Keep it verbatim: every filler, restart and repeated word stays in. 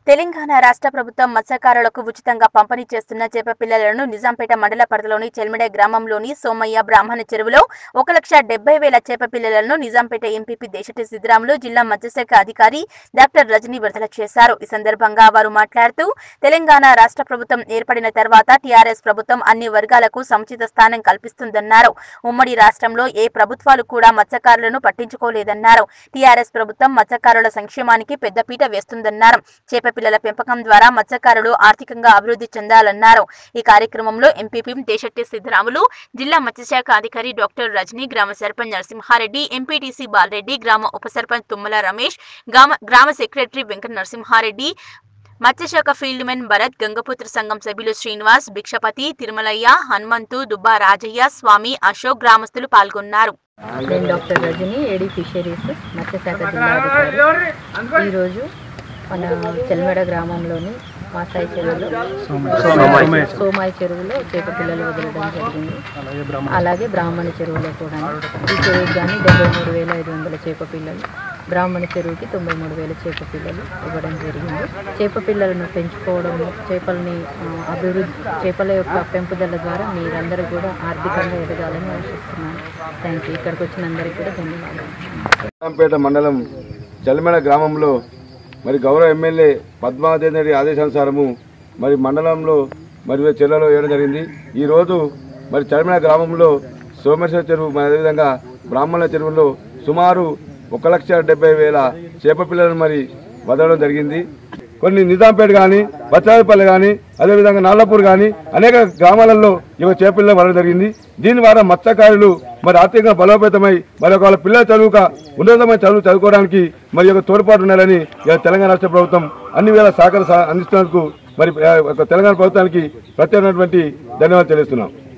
తెలంగాణ రాష్ట్ర ప్రభుత్వం మత్స్యకారులకు ఉచితంగా పంపిణీ చేస్తున్న చేప పిల్లలను నిజాంపేట మండల పరిధిలోని చెల్మిడ గ్రామంలోని సోమయ్య బ్రాహ్మణ చెరువులో ఒక లక్ష డెబ్బై వేల చేప పిల్లలను నిజాంపేట ఎంపీపీ దేశటి సిద్ధరాములు జిల్లా మత్స్యశాఖ అధికారి డాక్టర్ రజని విడుదల చేశారు। ఈ సందర్భంగా వారు మాట్లాడుతూ తెలంగాణ రాష్ట్ర ప్రభుత్వం ఏర్పడిన తర్వాత టీఆర్ఎస్ ప్రభుత్వం అన్ని వర్గాలకు సముచిత స్థానం కల్పిస్తుందన్నారు। ఉమ్మడి రాష్ట్రంలో ఏ ప్రభుత్వాలు కూడా మత్స్యకారులను పట్టించుకోలేదన్నారు। టీఆర్ఎస్ ప్రభుత్వం మత్స్యకారుల సంక్షేమానికి పెద్దపీట వేస్తుందన్నారు। చేప పిల్లల పెంపకం ద్వారా మత్స్యకారులు ఆర్థికంగా అభివృద్ధి చెందాలన్నారు। ఈ కార్యక్రమంలో ఎంపీపీ దేశటి సిద్ధరాములు, జిల్లా మత్స్యశాఖ అధికారి డాక్టర్ రజని, గ్రామ సర్పంచ్ నరసింహారెడ్డి, ఎంపీటీసీ బాలరెడ్డి, గ్రామ ఉప సర్పంచ్ తుమ్మల రమేష్, గ్రామ సెక్రటరీ వెంకట నరసింహారెడ్డి, మత్స్యశాఖ ఫీల్డ్ మెన్ భరత్, గంగపుత్ర సంఘం సభ్యులు శ్రీనివాస్, భిక్షపతి, తిరుమలయ్య, హనుమంతు, దుబ్బా రాజయ్య, స్వామి, అశోక్ గ్రామస్తులు పాల్గొన్నారు। నేను డాక్టర్ రజని, ఏడీ ఫిషరీస్ మత్స్యశాఖ జిల్లా అధికారి। ఈరోజు మన చెల్మెడ గ్రామంలోని మాసాయి చెరువులో సోమాయి చెరువులో చేప పిల్లలు వదలడం జరిగింది। అలాగే బ్రాహ్మణ చెరువులో కూడా ఈ చెరువుకి కానీ డెబ్బై మూడు వేల ఐదు వందల చేప పిల్లలు, బ్రాహ్మణ చెరువుకి తొంభై మూడు వేల చేప పిల్లలు ఇవ్వడం జరిగింది। చేప పిల్లలను పెంచుకోవడము, చేపలని అభివృద్ధి, చేపల యొక్క పెంపుదల ద్వారా మీరందరూ కూడా ఆర్థికంగా ఎదగాలని ఆశిస్తున్నాను। Thank you. ఇక్కడికి వచ్చిన అందరికీ కూడా ధన్యవాదాలు। నిజాంపేట మండలం చెల్మెడ గ్రామంలో మరి గౌరవ ఎమ్మెల్యే పద్మావతి రెడ్డి ఆదేశానుసారము మరి మండలంలో మరి చెరువులో వేయడం జరిగింది। ఈరోజు మరి చెల్మెడ గ్రామంలో సోమేశ్వర చెరువు మరి అదేవిధంగా బ్రాహ్మణ చెరువులో సుమారు ఒక లక్ష డెబ్బై వేల చేప పిల్లలను మరి వదలడం జరిగింది। కొన్ని నిజాంపేట కానీ, బచ్చాయిపల్లి కానీ, అదేవిధంగా నాళ్లపూర్ కానీ అనేక గ్రామాలలో ఇవి చేప పిల్లలు వదలడం జరిగింది। దీని ద్వారా మత్స్యకారులు మరి ఆర్థికంగా బలోపేతమై మరి ఒక వాళ్ళ పిల్లల చదువుక ఉన్నతమైన చదువు చదువుకోవడానికి మరి ఒక తోడ్పాటు ఉండాలని తెలంగాణ రాష్ట్ర ప్రభుత్వం అన్ని వేల సహకారం అందిస్తున్నందుకు మరి తెలంగాణ ప్రభుత్వానికి ప్రత్యేకమైనటువంటి ధన్యవాదాలు తెలుస్తున్నాం।